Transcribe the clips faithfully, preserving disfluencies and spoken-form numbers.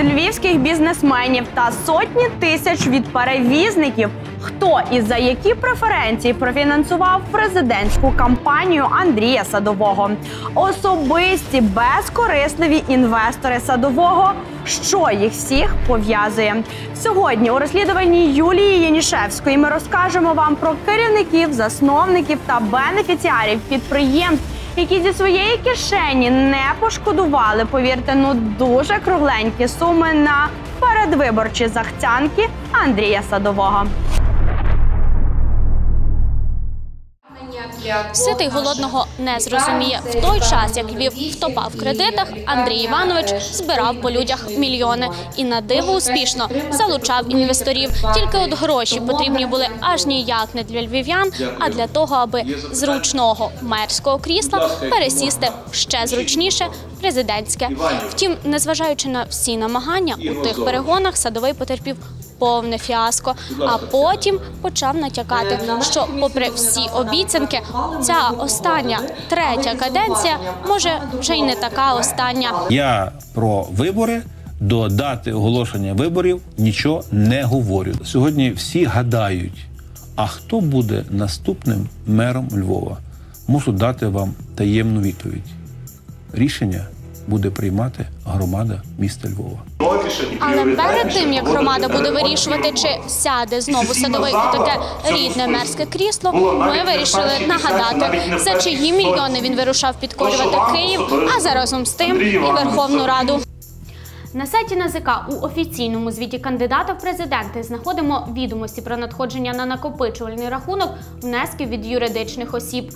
львівських бізнесменів та сотні тисяч від перевізників. Хто і за які преференції профінансував президентську кампанію Андрія Садового? Особисті, безкорисливі інвестори Садового. Що їх всіх пов'язує? Сьогодні у розслідуванні Юлії Янішевської ми розкажемо вам про керівників, засновників та бенефіціарів підприємств, які зі своєї кишені не пошкодували, повірте, ну дуже кругленькі суми на передвиборчі захцянки Андрія Садового. Ситий голодного не зрозуміє. В той час, як Львів втопав в кредитах, Андрій Іванович збирав по людях мільйони. І на диво успішно залучав інвесторів. Тільки от гроші потрібні були аж ніяк не для львів'ян, а для того, аби зручного мерського крісла пересісти в ще зручніше президентське. Втім, незважаючи на всі намагання, у тих перегонах Садовий потерпів повне фіаско, а потім почав натякати, що попри всі обіцянки, ця остання, третя каденція, може, вже й не така остання. Я про вибори до дати оголошення виборів нічого не говорю. Сьогодні всі гадають, а хто буде наступним мером Львова? Мушу дати вам таємну відповідь. Рішення буде приймати громада міста Львова. Але перед тим, як громада буде вирішувати, чи сяде знову Садовий у таке рідне мерське крісло, ми вирішили нагадати, за чиї мільйони він вирушав підкорювати Київ, а заразом з тим і Верховну Раду. На сайті НАЗК у офіційному звіті кандидата в президенти знаходимо відомості про надходження на накопичувальний рахунок внесків від юридичних осіб.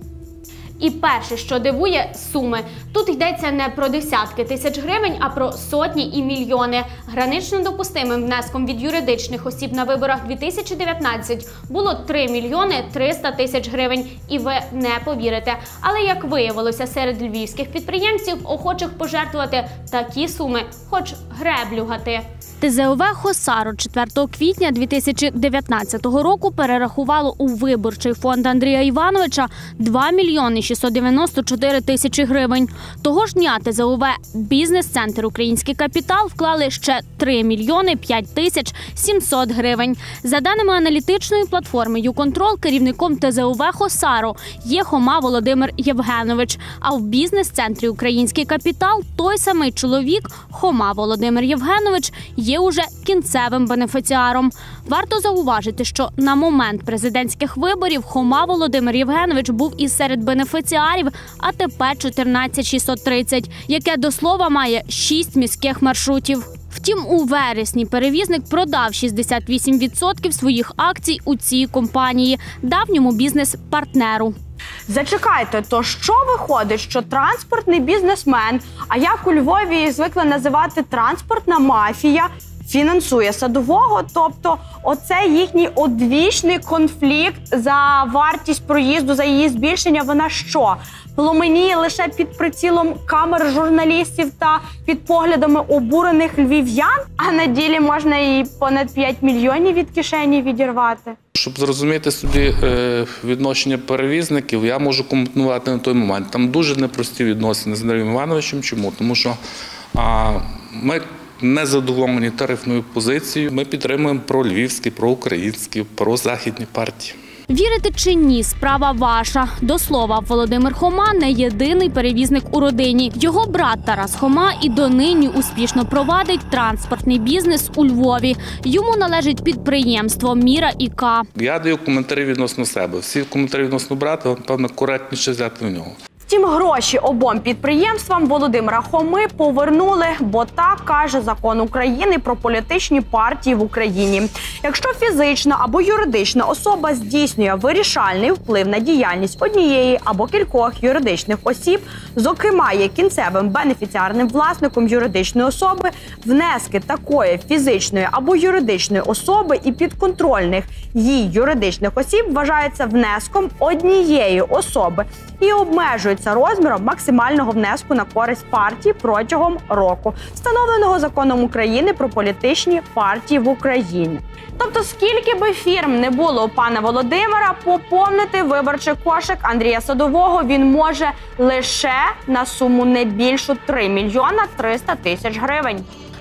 І перше, що дивує – суми. Тут йдеться не про десятки тисяч гривень, а про сотні і мільйони. Гранично допустимим внеском від юридичних осіб на виборах дві тисячі дев'ятнадцятого було три мільйони триста тисяч гривень. І ви не повірите. Але, як виявилося, серед львівських підприємців охочих пожертвувати такі суми, хоч греблю гати. ТЗОВ «Хосаро» четвертого квітня дві тисячі дев'ятнадцятого року перерахувало у виборчий фонд Андрія Івановича два мільйони шістсот дев'яносто чотири тисячі гривень. Того ж дня ТЗОВ «Бізнес-центр Український капітал» вклали ще три мільйони п'ять тисяч сімсот гривень. За даними аналітичної платформи «Юконтрол», керівником ТЗОВ «Хосаро» є Хома Володимир Євгенович, а в бізнес-центрі Український капітал той самий чоловік, Хома Володимир Євгенович, є уже кінцевим бенефіціаром. Варто зауважити, що на момент президентських виборів Хома Володимир Євгенович був із серед бенефіціарів А Т П чотирнадцять шістсот тридцять, яке до слова має шість міських маршрутів. Втім, у вересні перевізник продав шістдесят вісім відсотків своїх акцій у цій компанії давньому бізнес-партнеру. Зачекайте, то що виходить, що транспортний бізнесмен, а як у Львові звикли називати транспортна мафія, фінансує Садового? Тобто оце їхній одвічний конфлікт за вартість проїзду, за її збільшення, вона що? Пломеніє лише під прицілом камер журналістів та під поглядами обурених львів'ян? А на ділі можна і понад п'ять мільйонів від кишені відірвати? Щоб зрозуміти собі відношення перевізників, я можу коментувати на той момент. Там дуже непрості відносини з Андрієм Івановичем. Чому? Тому що а, ми не задоволені тарифною позицією. Ми підтримуємо прольвівські, проукраїнські, прозахідні партії. Вірите чи ні, справа ваша. До слова, Володимир Хома не єдиний перевізник у родині. Його брат Тарас Хома і донині успішно провадить транспортний бізнес у Львові. Йому належить підприємство «Міра і К». Я даю коментарі відносно себе. Всі коментарі відносно брата, напевно, коректніше взяти в нього. Втім, гроші обом підприємствам Володимира Хоми повернули, бо так каже закон України про політичні партії в Україні. Якщо фізична або юридична особа здійснює вирішальний вплив на діяльність однієї або кількох юридичних осіб, зокрема є кінцевим бенефіціарним власником юридичної особи, внески такої фізичної або юридичної особи і підконтрольних їй юридичних осіб вважаються внеском однієї особи і обмежуються розміром максимального внеску на користь партії протягом року, встановленого законом України про політичні партії в Україні. Тобто, скільки би фірм не було у пана Володимира, поповнити виборчий кошик Андрія Садового він може лише на суму не більшу три мільйона триста тисяч гривень.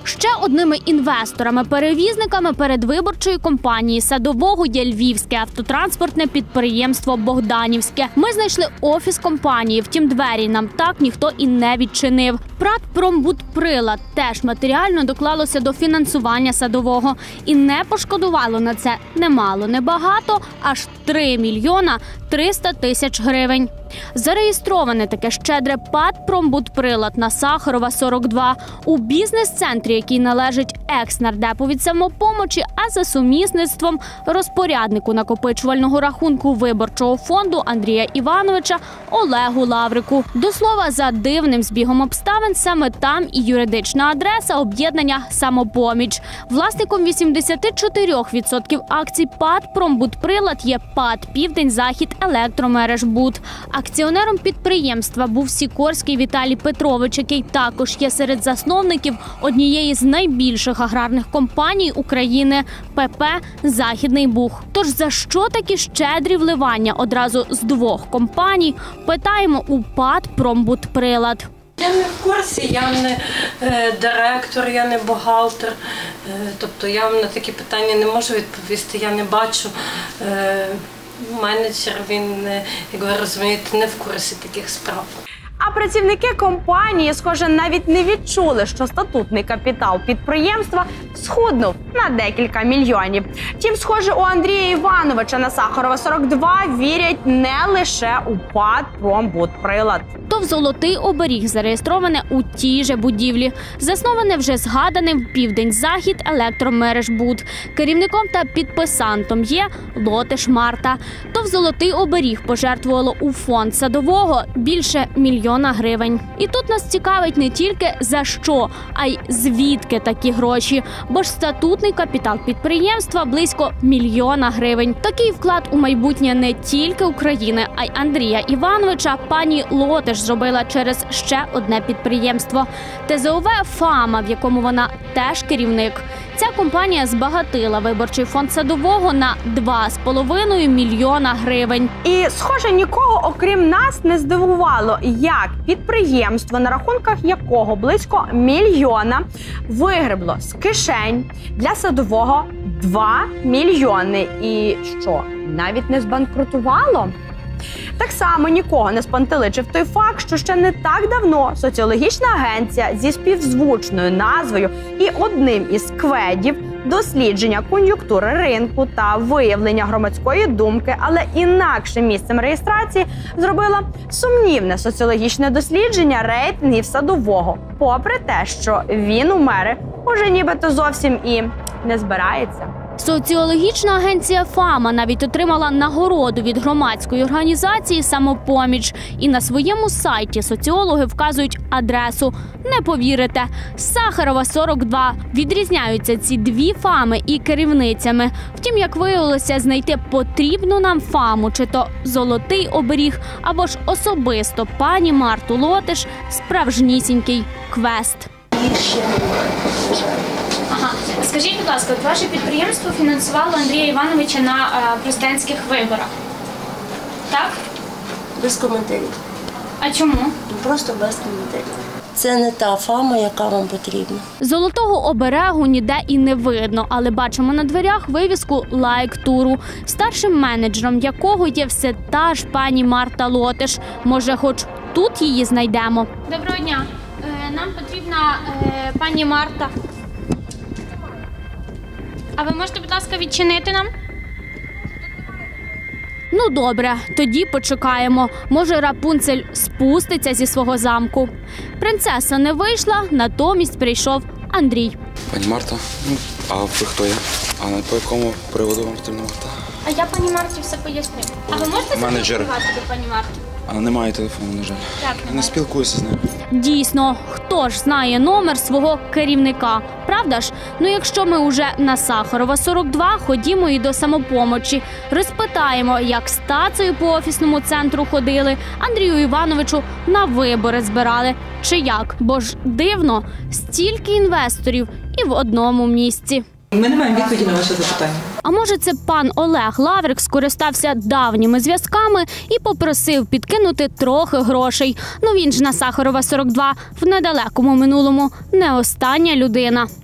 Ще одними інвесторами-перевізниками передвиборчої кампанії Садового є львівське автотранспортне підприємство «Богданівське». Ми знайшли офіс компанії, втім двері нам так ніхто і не відчинив. ПрАТ «Промбудприлад» теж матеріально доклалося до фінансування Садового і не пошкодувало на це немало, небагато, аж три мільйона триста тисяч гривень. Зареєстроване таке щедре ПАТ «Промбудприлад» на Сахарова, сорок два, у бізнес-центрі, який належить екс-нардепу від «Самопомочі», а за сумісництвом розпоряднику накопичувального рахунку виборчого фонду Андрія Івановича Олегу Лаврику. До слова, за дивним збігом обставин, саме там і юридична адреса об'єднання «Самопоміч». Власником вісімдесят чотири відсотки акцій ПАТ «Промбудприлад» є ПАТ «Південь-Захід Електромережбуд». Акціонером підприємства був Сікорський Віталій Петрович, який також є серед засновників однієї з найбільших аграрних компаній України – ПП «Західний Буг». Тож за що такі щедрі вливання одразу з двох компаній, питаємо у ПАТ «Промбудприлад». Я не в курсі, я не е, директор, я не бухгалтер. Е, тобто я вам на такі питання не можу відповісти, я не бачу. Е, менеджер, він, як ви розумієте, не в курсі таких справ. А працівники компанії, схоже, навіть не відчули, що статутний капітал підприємства схуднув на декілька мільйонів. Тім, схоже, у Андрія Івановича на Сахарова, сорок два вірять не лише у ПАТ «Промбудприлад». ТОВ «Золотий оберіг» зареєстроване у тій же будівлі. Засноване вже згаданим «Південь-Захід Електромережбуд». Керівником та підписантом є Лотиш Марта. ТОВ «Золотий оберіг» пожертвувало у фонд Садового більше мільйона гривень. І тут нас цікавить не тільки за що, а й звідки такі гроші. Бо ж статутний капітал підприємства близько мільйона гривень. Такий вклад у майбутнє не тільки України, а й Андрія Івановича пані Лотиш зробила через ще одне підприємство – Те Зе О Ве «Фама», в якому вона теж керівник. Ця компанія збагатила виборчий фонд Садового на два з половиною мільйона гривень. І, схоже, нікого, окрім нас, не здивувало, як підприємство, на рахунках якого близько мільйона, вигребло з кишень для Садового два мільйони. І що, навіть не збанкрутувало? Так само нікого не спантеличив той факт, що ще не так давно соціологічна агенція зі співзвучною назвою і одним із кведів дослідження кон'юнктури ринку та виявлення громадської думки, але інакшим місцем реєстрації зробила сумнівне соціологічне дослідження рейтингів Садового, попри те, що він у мери уже нібито зовсім і не збирається. Соціологічна агенція «Фама» навіть отримала нагороду від громадської організації «Самопоміч». І на своєму сайті соціологи вказують адресу. Не повірите, Сахарова, сорок два. Відрізняються ці дві «Фами» і керівницями. Втім, як виявилося, знайти потрібну нам «Фаму», чи то «Золотий оберіг», або ж особисто пані Марту Лотиш – справжнісінький квест. Ага. Скажіть, будь ласка, от ваше підприємство фінансувало Андрія Івановича на е, президентських виборах, так? Без коментарів. А чому? Просто без коментарів. Це не та «Фама», яка вам потрібна. Золотого оберегу ніде і не видно, але бачимо на дверях вивіску «Лайк-туру», старшим менеджером якого є все та ж пані Марта Лотиш. Може, хоч тут її знайдемо? Доброго дня. Е, нам потрібна е, пані Марта. А ви можете, будь ласка, відчинити нам? Ну добре, тоді почекаємо. Може, Рапунцель спуститься зі свого замку. Принцеса не вийшла, натомість прийшов Андрій. Пані Марта, ну, а ви хто є? А по якому приводу вам потрібна Марта? А я пані Марті все поясню. А ви можете Менеджер. зателефонувати до пані Марти? А немає телефону, на жаль. Так, Не немає. спілкуюся з нею. Дійсно, хто ж знає номер свого керівника, правда ж? Ну якщо ми уже на Сахарова, сорок два, ходімо і до Самопомочі. Розпитаємо, як з Тацею по офісному центру ходили, Андрію Івановичу на вибори збирали. Чи як? Бо ж дивно, стільки інвесторів і в одному місці. Ми не маємо відповіді на ваше запитання. А може, це пан Олег Лаврик скористався давніми зв'язками і попросив підкинути трохи грошей. Ну він ж на Сахарова, сорок два в недалекому минулому не остання людина.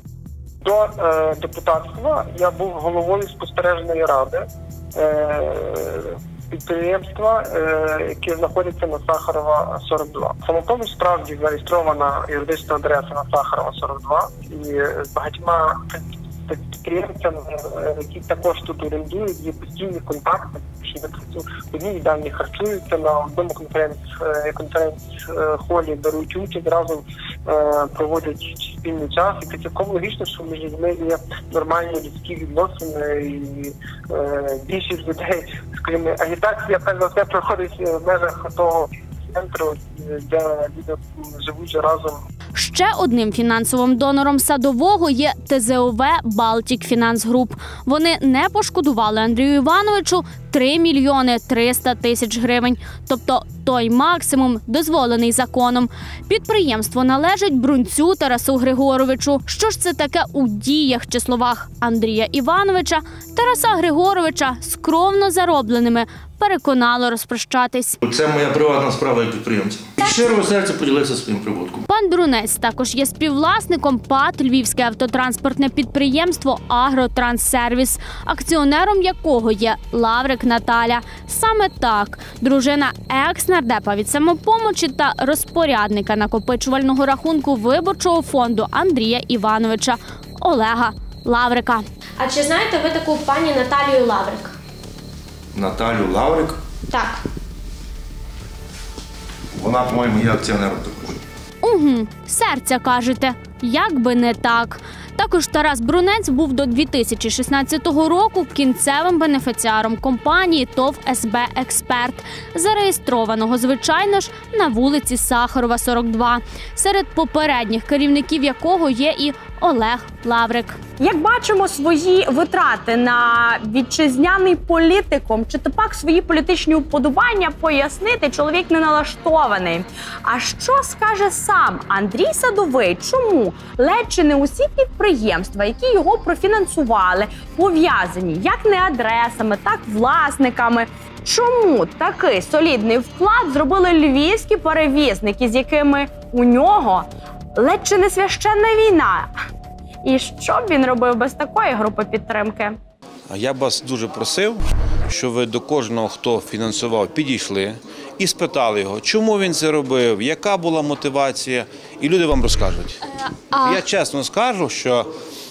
До е, депутатства я був головою спостережної ради е, підприємства, е, яке знаходиться на Сахарова, сорок два. Саме тому справді зареєстрована юридична адреса на Сахарова, сорок два, і з багатьма підприємцями, які також тут орендують, є постійні контакти, що в одній їдальні харчуються, на одному конференц-холі беруть участь, разом проводять спільний час. І це цілком логічно, що між людьми є нормальні людські відносини, і більшість людей, скажімо, агітація, перш за все, проходить в межах того центру, де люди живуть разом. Ще одним фінансовим донором Садового є Те Зе О Ве «Балтік Фінанс Груп». Вони не пошкодували Андрію Івановичу три мільйони триста тисяч гривень, тобто той максимум, дозволений законом. Підприємство належить Брунцю Тарасу Григоровичу. Що ж це таке у діях чи словах Андрія Івановича, Тараса Григоровича скромно заробленими переконало розпрощатись. Це моя приватна справа як підприємця. І щиро серце поділився своїм прибутком. Пан Брунець також є співвласником ПАТ «Львівське автотранспортне підприємство «Агротранссервіс», акціонером якого є Лаврик Наталя. Саме так, дружина екс-нардепа від «Самопомочі» та розпорядника накопичувального рахунку виборчого фонду Андрія Івановича Олега Лаврика. А чи знаєте ви таку пані Наталію Лаврик? Наталю Лаврик? Так. Вона, по-моєму, є акціонером також. Угу, серця кажете. Як би не так. Також Тарас Брунець був до дві тисячі шістнадцятого року кінцевим бенефіціаром компанії ТОВ Ес Бе Експерт, зареєстрованого, звичайно ж, на вулиці Сахарова, сорок два, серед попередніх керівників якого є і Олег Лаврик. Як бачимо, свої витрати на вітчизняний політикум чи тепак свої політичні уподобання пояснити чоловік не налаштований. А що скаже сам Андрій Садовий? Чому ледь чи не усі підприємства, які його профінансували, пов'язані як не адресами, так власниками? Чому такий солідний вклад зробили львівські перевізники, з якими у нього ледь чи не священна війна? І що б він робив без такої групи підтримки? Я б вас дуже просив, щоб ви до кожного, хто фінансував, підійшли і спитали його, чому він це робив, яка була мотивація, і люди вам розкажуть. А... Я чесно скажу, що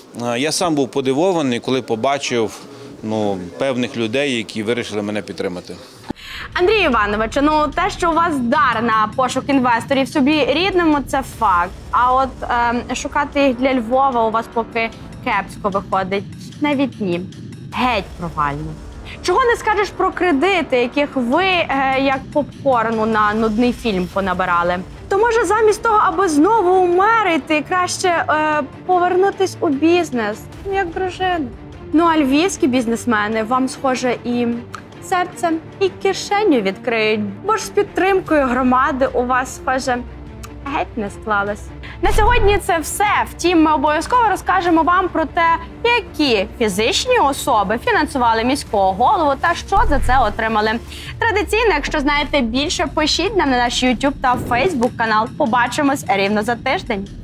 я сам був подивований, коли побачив ну, певних людей, які вирішили мене підтримати. Андрій Іванович, ну те, що у вас дар на пошук інвесторів собі рідному, це факт. А от е, шукати їх для Львова у вас поки кепсько виходить. Навіть ні. Геть провально. Чого не скажеш про кредити, яких ви, е, як попкорну на нудний фільм, понабирали? То може замість того, аби знову умерити, краще е, повернутись у бізнес, як дружина. Ну а львівські бізнесмени вам, схоже, і серцем, і кишеню відкриють. Бо ж з підтримкою громади у вас, схоже, геть не склалось. На сьогодні це все. Втім, ми обов'язково розкажемо вам про те, які фізичні особи фінансували міського голову та що за це отримали. Традиційно, якщо знаєте більше, пишіть нам на наш ютуб та фейсбук канал. Побачимось рівно за тиждень.